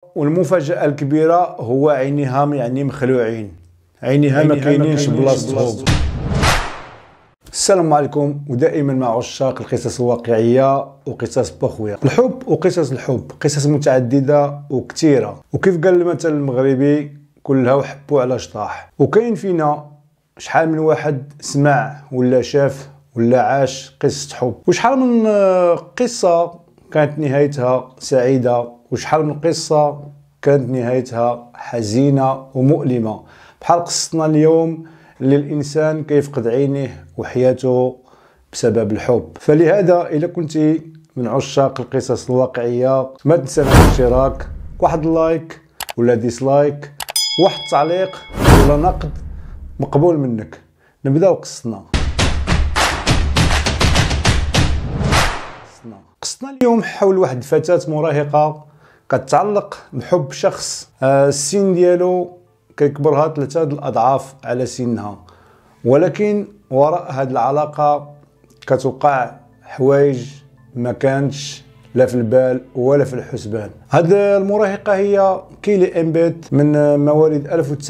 والمفاجأة الكبيرة هو عينيها يعني مخلوعين، عينيها ما كاينينش بلاصتهم. السلام عليكم، ودائما مع عشاق القصص الواقعية وقصص بخويا الحب وقصص الحب، قصص متعددة وكثيرة، وكيف قال المثل المغربي كلها وحبوا على شطاح. وكاين فينا شحال من واحد سمع ولا شاف ولا عاش قصة حب، وشحال من قصة كانت نهايتها سعيدة، وشحال من قصة كانت نهايتها حزينة ومؤلمة، بحال قصتنا اليوم اللي الإنسان كيفقد عينيه وحياته بسبب الحب. فلهذا إذا كنت من عشاق القصص الواقعية ما تنسى الاشتراك، واحد لايك ولا ديسلايك، واحد تعليق ولا نقد مقبول منك. نبداو قصتنا. قصتنا اليوم حول واحد الفتاة مراهقة كتعلق بحب شخص السن ديالو كيكبرها 3 الأضعاف على سنها، ولكن وراء هذه العلاقة كتوقع حوايج ما كانتش لا في البال ولا في الحسبان. هذه المراهقة هي كيلي إمبيت من مواليد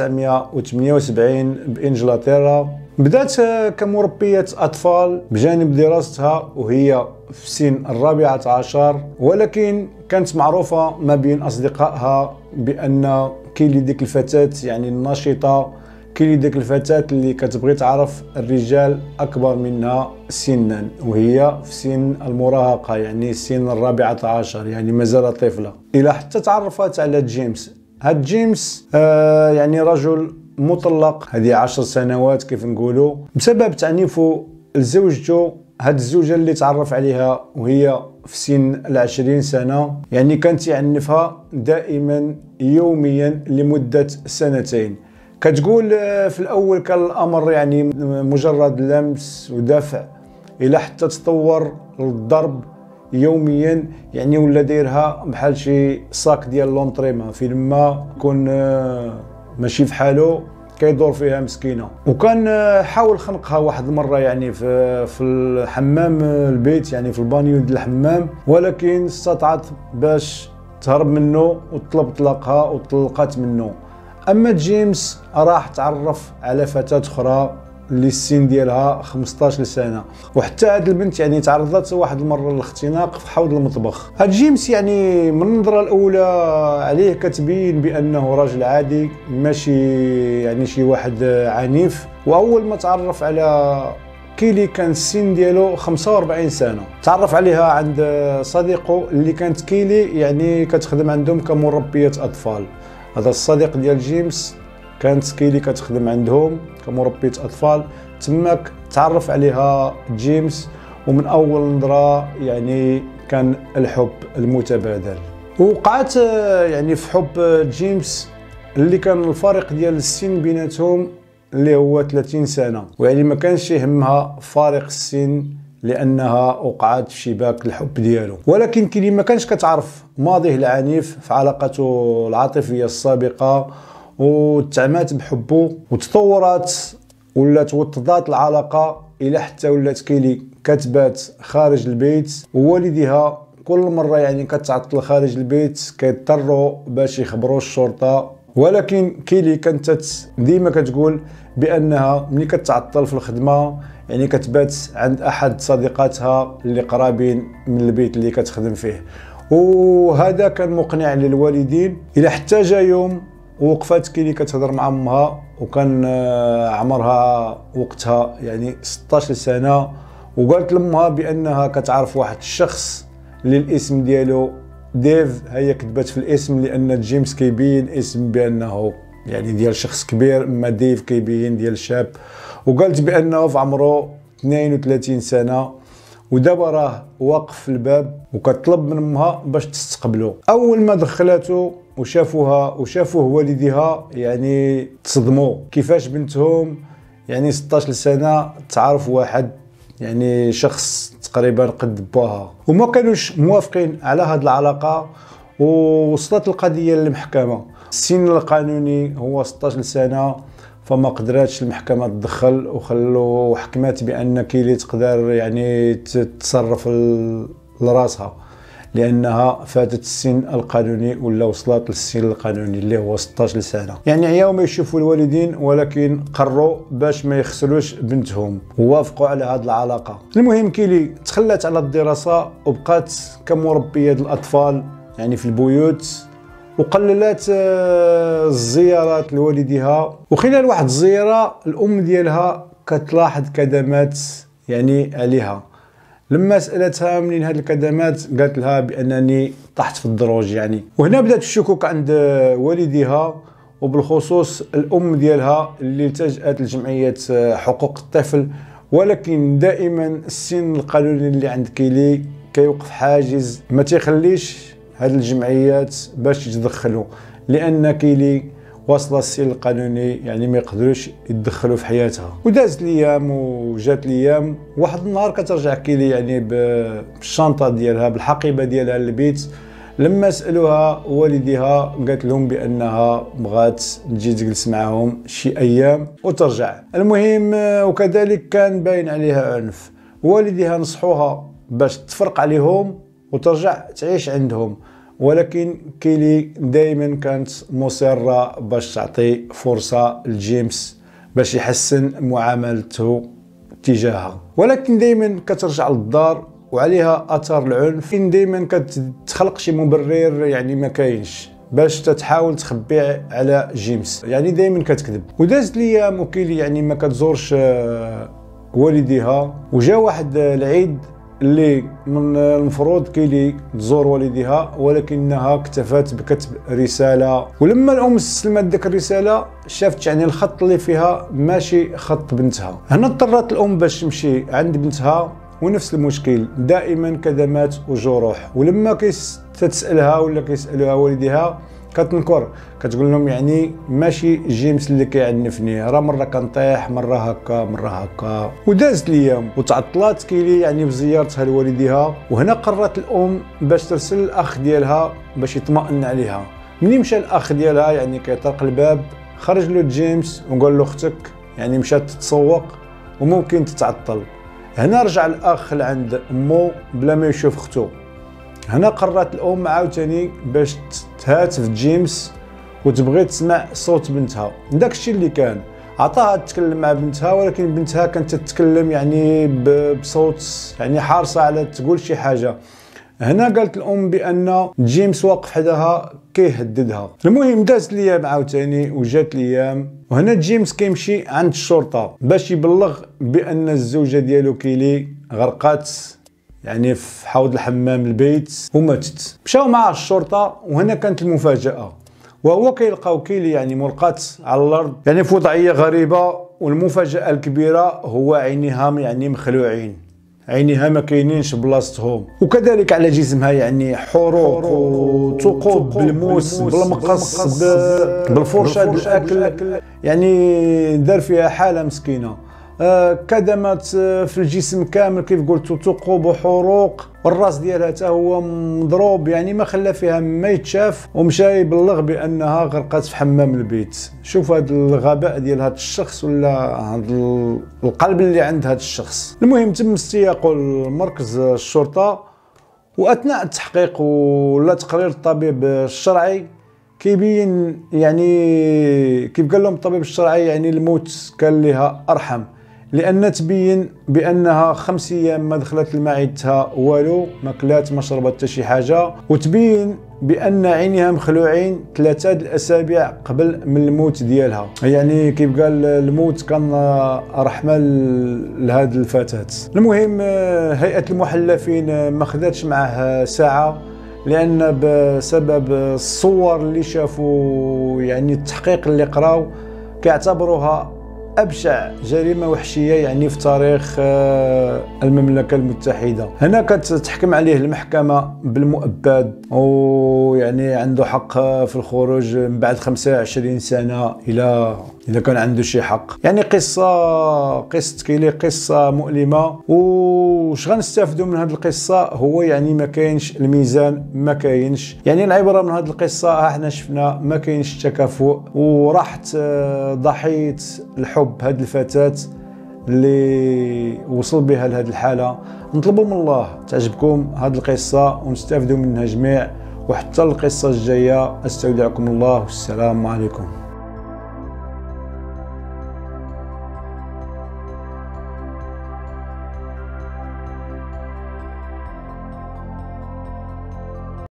1978 بإنجلترا. بدات كمربية أطفال بجانب دراستها وهي في سن 14، ولكن كانت معروفة ما بين أصدقائها بأن كيلي ديك الفتاة يعني النشطة، كيلي ديك الفتاة اللي كتبغي تعرف الرجال أكبر منها سنا، وهي في سن المراهقة يعني سن 14، يعني مازال طفلة. إلى حتى تعرفت على جيمس. هاد جيمس يعني رجل مطلق، هذه 10 سنوات كيف نقولوا، بسبب تعنيفه لزوجته. هاد الزوجة اللي تعرف عليها وهي في سن 20 سنة، يعني كانت يعنفها دائما يوميا لمدة 2 سنين. كتقول في الأول كان الأمر يعني مجرد لمس ودفع، إلى حتى تطور للضرب يوميا، يعني ولا دايرها بحال شي صاك ديال لونطريما، في لما يكون ماشي في حاله كيدور فيها مسكينه. وكان حاول خنقها واحد المره يعني في الحمام البيت، يعني في البانيو ديال الحمام، ولكن استطاعت باش تهرب منه وطلب طلاقها وطلقت منه. اما جيمس راح تعرف على فتاه اخرى اللي السن ديالها 15 سنه، وحتى هاد البنت يعني تعرضت واحد المره للاختناق في حوض المطبخ. هاد جيمس يعني من النظره الاولى عليه كتبين بانه راجل عادي، ماشي يعني شي واحد عنيف. واول ما تعرف على كيلي كان السن ديالو 45 سنه، تعرف عليها عند صديقه اللي كانت كيلي يعني كتخدم عندهم كمربيه اطفال. هذا الصديق ديال جيمس كانت كيلي كتخدم عندهم كمربية أطفال، تماك تعرف عليها جيمس، ومن أول نظرة يعني كان الحب المتبادل. وقعت يعني في حب جيمس اللي كان الفارق ديال السن بيناتهم اللي هو 30 سنة، ويعني ما كانش يهمها فارق السن لأنها وقعت في شباك الحب ديالو. ولكن كيلي ما كانش كتعرف ماضيه العنيف في علاقته العاطفية السابقة، وتعمات بحبه وتطورات ولات وطدات العلاقة، إلى حتى ولات كيلي كتبات خارج البيت، ووالديها كل مرة يعني كتعطل خارج البيت كيضطروا باش يخبروا الشرطة. ولكن كيلي كانت ديما كتقول بأنها ملي كتعطل في الخدمة يعني كتبات عند أحد صديقاتها اللي قرابين من البيت اللي كتخدم فيه، وهذا كان مقنع للوالدين. إلى حتى جا يوم وقفات كيلي كتهضر مع امها، وكان عمرها وقتها يعني 16 سنه، وقالت لامها بانها كتعرف واحد الشخص اللي الاسم ديالو ديف. هي كتبات في الاسم لان جيمس كيبين اسم بانه يعني ديال شخص كبير، اما ديف كيبين ديال شاب. وقالت بانه في عمره 32 سنه، ودابا راه واقف في الباب وكتطلب من امها باش تستقبله. اول ما دخلاتو وشافوه والديها يعني تصدموا، كيفاش بنتهم يعني 16 سنه تعرف واحد يعني شخص تقريبا قد باها. وما كانوش موافقين على هذه العلاقه، ووصلت القضيه للمحكمه. السن القانوني هو 16 سنه، فما قدراتش المحكمه تدخل وحكمت بان كيلي تقدر يعني تتصرف لراسها. لانها فاتت السن القانوني ولا وصلت للسن القانوني اللي هو 16 سنه. يعني عياو ما يشوفوا الوالدين ولكن قرروا باش ما يخسروش بنتهم ووافقوا على هذه العلاقه. المهم كيلي تخلت على الدراسه وبقات كمربيه الاطفال يعني في البيوت، وقللت الزيارات لوالديها. وخلال واحد الزياره الام ديالها كتلاحظ كدمات يعني عليها. لما سالتها منين هاد الكدمات قالت لها بانني طحت في الدروج يعني. وهنا بدات الشكوك عند والديها وبالخصوص الام ديالها اللي التجأت لجمعيه حقوق الطفل، ولكن دائما السن القانوني اللي عند كيلي كيوقف حاجز ما تيخليش هاد الجمعيات باش يتدخلوا، لان كيلي واصله السن القانوني يعني ما يقدروش يتدخلوا في حياتها. ودازت الايام وجات الايام، واحد النهار كترجع كيلي يعني بالشنطه ديالها بالحقيبه ديالها للبيت. لما سالوها والديها قالت لهم بانها بغات تجي تجلس معهم شي ايام وترجع. المهم وكذلك كان باين عليها عنف. والديها نصحوها باش تفرق عليهم وترجع تعيش عندهم، ولكن كيلي دائما كانت مصرة باش تعطي فرصة لجيمس باش يحسن معاملته تجاهها، ولكن دائما كترجع للدار وعليها اثار العنف. دائما كتخلق شي مبرر يعني ما كاينش باش تتحاول تخبي على جيمس، يعني دائما كتكذب. ودازت الايام وكيلي يعني ما كتزورش والديها. وجا واحد العيد اللي من المفروض كيلي تزور والديها، ولكنها اكتفت بكتب رساله. ولما الام استلمت ديك الرساله شافت يعني الخط اللي فيها ماشي خط بنتها. هنا اضطرت الام باش تمشي عند بنتها، ونفس المشكل دائما كدمات وجروح. ولما تسالها ولا كيسالوها والديها كتنكر، كتقول لهم يعني ماشي جيمس اللي كيعنفني، راه مره كنطيح مره هكا مره هكا. ودازت الايام وتعطلات كيلي يعني بزيارتها لوالديها. وهنا قررت الام باش ترسل الاخ ديالها باش يطمئن عليها. مني مشى الاخ ديالها يعني كيطرق الباب، خرج له جيمس وقال له اختك يعني مشات تتسوق وممكن تتعطل. هنا رجع الاخ لعند امه بلا ما يشوف اختو. هنا قررت الام عاوتاني باش تهاتف جيمس وتبغي تسمع صوت بنتها. داك الشيء اللي كان عطاها تتكلم مع بنتها، ولكن بنتها كانت تتكلم يعني بصوت يعني حارصه على تقول شي حاجه. هنا قالت الام بان جيمس واقف حداها كيهددها. المهم دازت الايام عاوتاني وجات الايام، وهنا جيمس كيمشي عند الشرطه باش يبلغ بان الزوجه ديالو كيلي غرقات يعني في حوض الحمام البيت وماتت. مشاو مع الشرطه، وهنا كانت المفاجاه، وهو كيلقاو كيلي يعني ملقات على الارض يعني في وضعيه غريبه. والمفاجاه الكبيره هو عينيها يعني مخلوعين، عينيها ما كاينينش بلاصتهم، وكذلك على جسمها يعني حروق وثقوب بالموس بالمقص بالفرشه الاكل، يعني دار فيها حاله مسكينه. كدمات في الجسم كامل كيف قلت، ثقوب وحروق، والراس ديالها حتى هو مضروب يعني ما خلى فيها ما يتشاف. ومشى يبلغ بانها غرقات في حمام البيت. شوف هذا الغباء ديال هذا الشخص ولا هذا القلب اللي عند هذا الشخص. المهم تم استياقه لمركز الشرطه، واثناء التحقيق ولا تقرير الطبيب الشرعي كيبين يعني كيف قال لهم الطبيب الشرعي يعني الموت كان لها ارحم، لان تبين بانها 5 ايام ما دخلت لمعدتها والو، ما كلات ما شربت حتى شي حاجه. وتبين بان عينيها مخلوعين 3 الاسابيع قبل من الموت ديالها. يعني كيف قال الموت كان رحمه لهذه الفتاه. المهم هيئه المحلفين ما خداتش معه ساعه، لان بسبب الصور اللي شافوا يعني التحقيق اللي قراو كيعتبروها ابشع جريمه وحشيه يعني في تاريخ المملكه المتحده. هنا كتحكم عليه المحكمه بالمؤبد، ويعني عنده حق في الخروج من بعد 25 سنه اذا كان عنده شي حق. يعني قصه كيلي قصه مؤلمه. وش غنستافدوا من هذه القصه هو يعني ما كاينش الميزان، ما كاينش يعني العبره من هذه القصه. احنا شفنا ما كاينش التكافؤ، وراحت ضحيه الحب هذه الفتاه اللي وصل بها لهذه الحاله. نطلبوا من الله تعجبكم هذه القصه ونستافدوا منها جميع، وحتى القصه الجايه استودعكم الله والسلام عليكم.